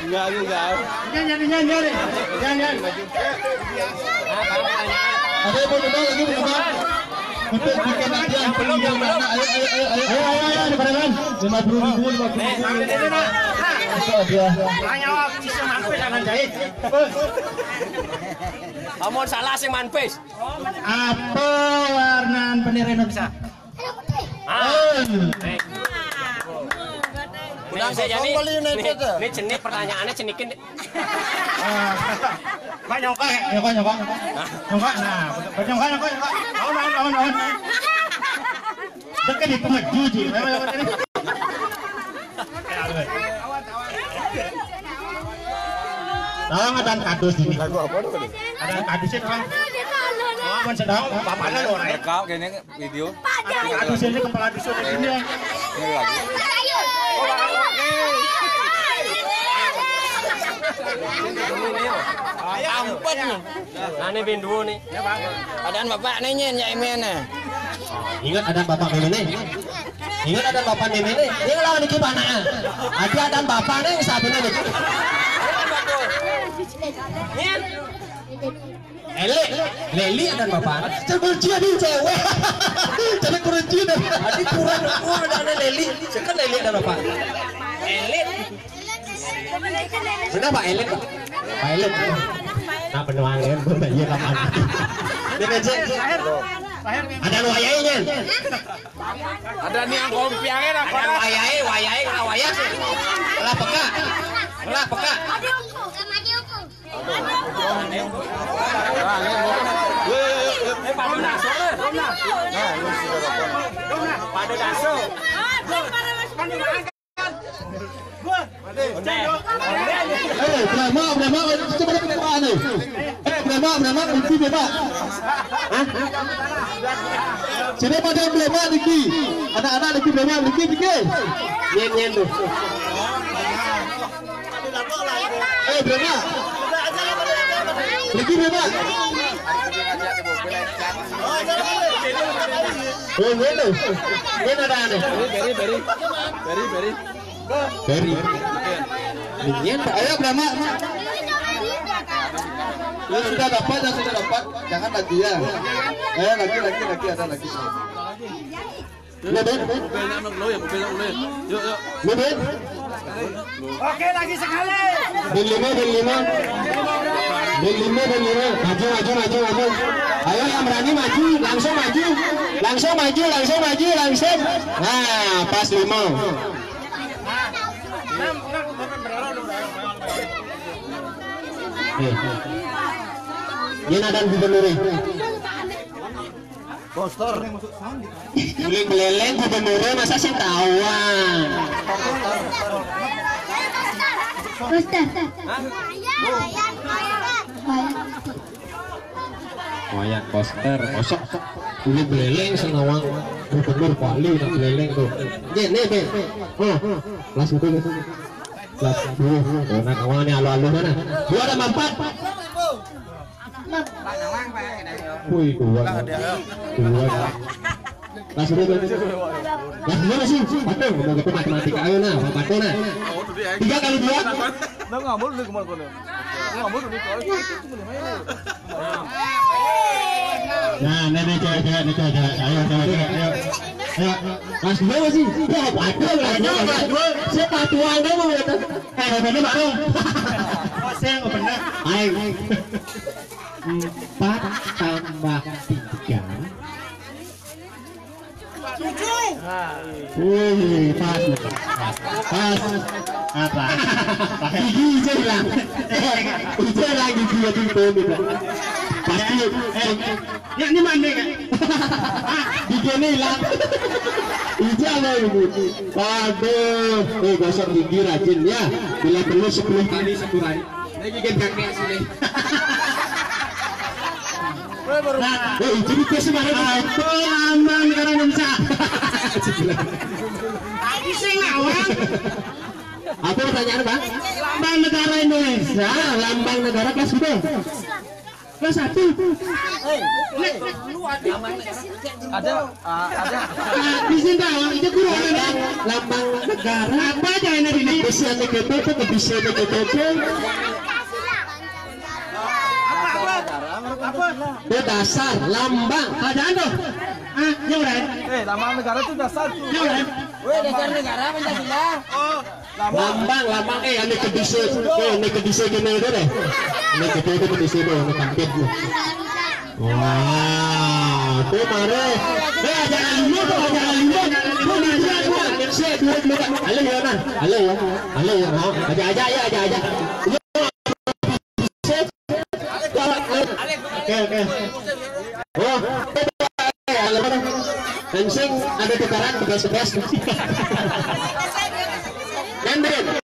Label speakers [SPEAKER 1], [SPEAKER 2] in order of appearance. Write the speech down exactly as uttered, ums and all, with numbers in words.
[SPEAKER 1] Enggak, enggak.
[SPEAKER 2] Jangan, jangan, jangan. Jangan. Ada yang mau nembak lagi, mau nembak? Untuk bikin aja yang belum yang belum. Ayo, ayo, ayo, ayo, ayo, ayo, ayo, depan. Lima puluh ribu, lima puluh ribu. Itu dia. Hanya bisa manpes jangan jahit.
[SPEAKER 1] Kamu salah sih manpes.
[SPEAKER 2] Apa warna penirena bisa?
[SPEAKER 1] Ah. Udah saya jadi. Ini jenis pertanyaannya cenikin.
[SPEAKER 2] Pak nyongkak, nyongkak, nyongkak. Nyongkak, nah, nyongkak, nyongkak, nyongkak. Awan, awan, awan, awan. Dekat di pemeju, Ji. Tahu nggak dan kardus ini?
[SPEAKER 1] Lagu apa tuh?
[SPEAKER 2] Ada kardusnya kan? Oh, man sedang, bapaknya loh, Ray.
[SPEAKER 3] Kau kayaknya video.
[SPEAKER 2] Ada kardusnya ini kepala dusun di sini.
[SPEAKER 3] Ini lagi.
[SPEAKER 1] Ampun. Nah ini bindu nih. Adaan bapak nih nyen ya imen.
[SPEAKER 2] Ingat ada bapak meme nih. Ingat ada bapak meme nih. Ini lawan iki panah. Ada ada bapak nih sabune nih.
[SPEAKER 1] Nyen.
[SPEAKER 2] Ele, Leli ada bapak. Terkunci ada cewek. Jadi kunci dah. Adi kurang kurang ada Leli. Sekarang Leli ada bapak. Elit. Sudah Pak Elit, Pak. Pak Elit. Nah penuangin berbayar kapan? Dengan cek. Ada wayainya.
[SPEAKER 1] Ada nih yang kompiangnya lah.
[SPEAKER 2] Ada wayai, wayai, wayai sih. Lah peka. Lah peka.
[SPEAKER 1] Pada daso. Pada daso.
[SPEAKER 2] Eh, berapa, berapa, coba dapat berapa nih? Eh, berapa, berapa, kunci berapa? Hah? Sini pada berapa Niki? Anak-anak Niki berapa? Niki, Niki. Nyen, nyen tuh. Eh, berapa? Niki berapa? Oh, nyen tuh. Nyen ada ada.
[SPEAKER 3] Beri, beri, beri, beri.
[SPEAKER 2] Beri. Nyen, ayo berapa? Ya sudah dapat, ya sudah dapat. Jangan lagi ya. Eh, lagi, lagi, lagi ada lagi. Lebih,
[SPEAKER 3] Yuk, yuk.
[SPEAKER 2] lebih.
[SPEAKER 1] Oke lagi sekali.
[SPEAKER 2] Bin lima, bin lima. Bin lima, bin lima. Maju, maju, maju, maju. Ayo yang berani maju, langsung maju. Langsung maju, langsung maju, langsung. Nah, pas lima. Eh, ini ada gubernur.
[SPEAKER 3] Poster.
[SPEAKER 2] Guling beleleng gubernur masa sih tawan.
[SPEAKER 4] Poster.
[SPEAKER 2] Wayang poster, kosok. Guling beleleng senawang gubernur Bali nak beleleng tuh. Nih, nih, nih. Oh, kelas itu gitu. Kelas dua. Oh, nak kawannya alu-alu mana? Dua ada empat. Wih, dua. Dua. Kelas dua. Kelas dua masih. Patung, udah gitu matematika ayo nah, patung nah. Tiga kali dua.
[SPEAKER 3] Nó ngồi bút lên của mình. Ngồi bút đi coi.
[SPEAKER 2] Nah, nih nih cewek cewek nih cewek cewek. Ayo cewek cewek ayo. Ayo. Kelas dua masih. Ya, patung lah. Kelas dua. Siapa tuan dia mau lihat? Eh, bener baru. Oh, saya nggak bener. Ayo. Empat tambah tiga.
[SPEAKER 1] Tujuh.
[SPEAKER 2] Wih, pas, pas, apa? Gigi hijau hilang, hijau lagi dia di bawah. Pasti, eh, ya ini mana kan? Gigi ini hilang, hijau lagi. Waduh, eh gosok gigi rajin ya. Bila perlu sepuluh kali satu hari. Ini gigi kakek sini. Nah, eh jadi kesemangat apa lambang negara Indonesia? Ini sing ngawang. Apa pertanyaan Bang? Lambang negara Indonesia, lambang negara kelas berapa? Kelas satu.
[SPEAKER 3] Ada ah, ada
[SPEAKER 2] Nah, di sini tahu itu kurang ada lambang negara apa aja ini ini bisa T K P itu bisa T K P itu dasar lambang ada ando ah nyuran
[SPEAKER 3] eh lambang negara itu dasar.
[SPEAKER 2] nyuran
[SPEAKER 1] Weh, dasar negara Pancasila.
[SPEAKER 3] Oh, lambang.
[SPEAKER 2] lambang lambang eh ini ke bisa eh ini ke bisa gini itu deh ini ke itu ke bisa deh ini kampit wah tuh mare eh jangan lima tuh jangan lima tuh dia dua Indonesia dua dua halo ya nah halo ya halo ya mau aja aja ya aja aja oke oke oh halo kencing ada tukaran bekas-bekas